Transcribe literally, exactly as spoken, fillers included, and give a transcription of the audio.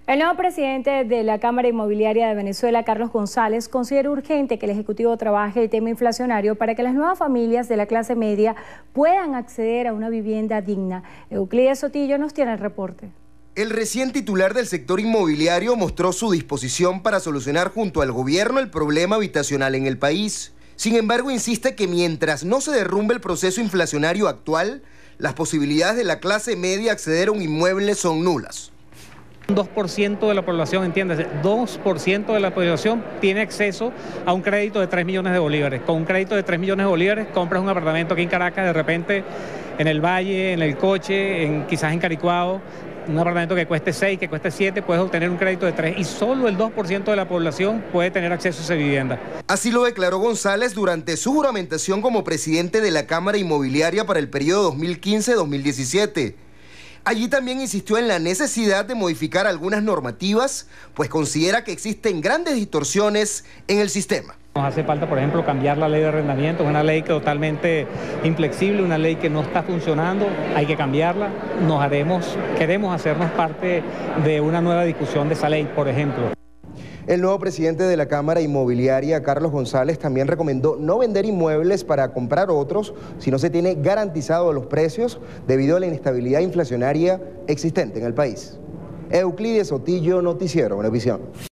El nuevo presidente de la Cámara Inmobiliaria de Venezuela, Carlos González, considera urgente que el Ejecutivo trabaje el tema inflacionario para que las nuevas familias de la clase media puedan acceder a una vivienda digna. Euclides Sotillo nos tiene el reporte. El recién titular del sector inmobiliario mostró su disposición para solucionar junto al gobierno el problema habitacional en el país. Sin embargo, insiste que mientras no se derrumbe el proceso inflacionario actual, las posibilidades de la clase media acceder a un inmueble son nulas. dos por ciento de la población, entiéndase, dos por ciento de la población tiene acceso a un crédito de tres millones de bolívares. Con un crédito de tres millones de bolívares compras un apartamento aquí en Caracas, de repente en el Valle, en el Coche, en, quizás en Caricuao, un apartamento que cueste seis, que cueste siete, puedes obtener un crédito de tres y solo el dos por ciento de la población puede tener acceso a esa vivienda. Así lo declaró González durante su juramentación como presidente de la Cámara Inmobiliaria para el periodo dos mil quince a dos mil diecisiete. Allí también insistió en la necesidad de modificar algunas normativas, pues considera que existen grandes distorsiones en el sistema. Nos hace falta, por ejemplo, cambiar la ley de arrendamiento, es una ley que totalmente inflexible, una ley que no está funcionando, hay que cambiarla. Nos haremos, queremos hacernos parte de una nueva discusión de esa ley, por ejemplo. El nuevo presidente de la Cámara Inmobiliaria, Carlos González, también recomendó no vender inmuebles para comprar otros si no se tiene garantizados los precios debido a la inestabilidad inflacionaria existente en el país. Euclides Sotillo, Noticiero Venevisión.